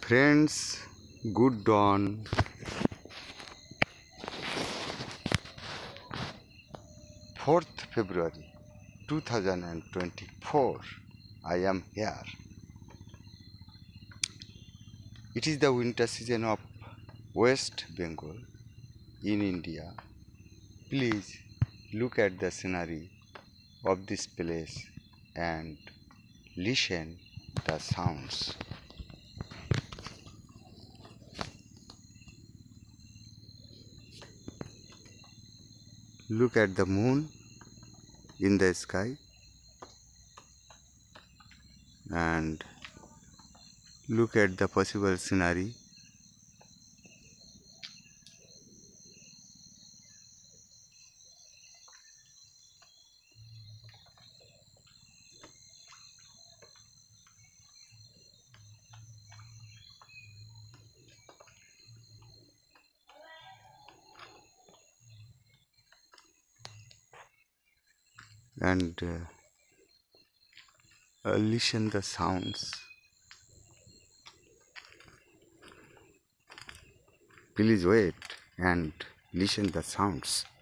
Friends, good dawn. 4th February 2024. I am here. It is the winter season of West Bengal in India. Please look at the scenery of this place and listen the sounds. Look at the moon in the sky and look at the possible scenery. And listen the sounds. Please wait and listen the sounds.